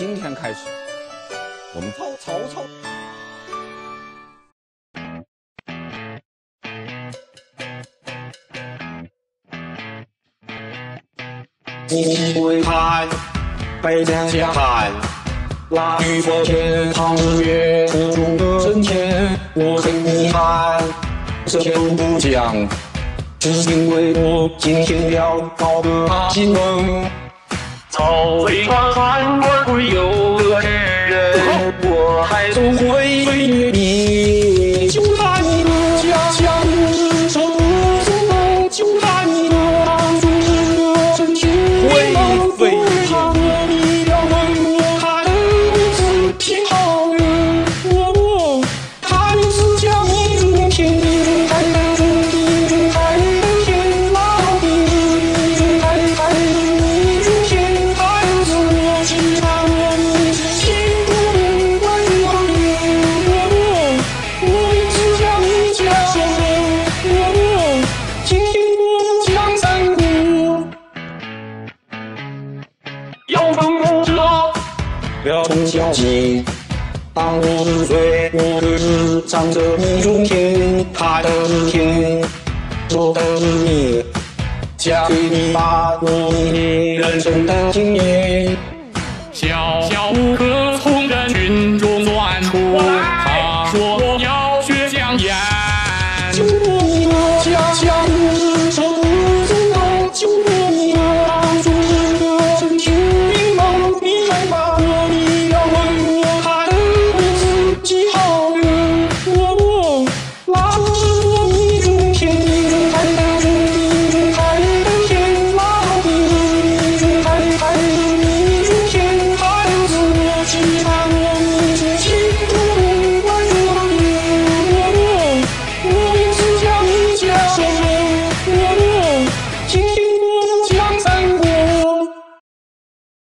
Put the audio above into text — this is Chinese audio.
今天开始，我们曹操。 你会看，北疆相看，腊雨过天，唐日月，途中的真天，我很遗憾，这都不讲，只因为我今天要搞个新闻。曹魏传汉而会有个人，我还总会飞越你，就在你的家乡，守护中的，就在你的当中的真天。 会飞他的力量为我开的是天好人，他也是将你中天地中海的中地中海的天老地中海的你中天海是我其他人心不能关我也是将你家乡人，今天我江山谷。要分我知道，要从小起。当我10岁，我可是唱着你中天，他的天，我的你，嫁给你吧，我你人生的经验。 小小可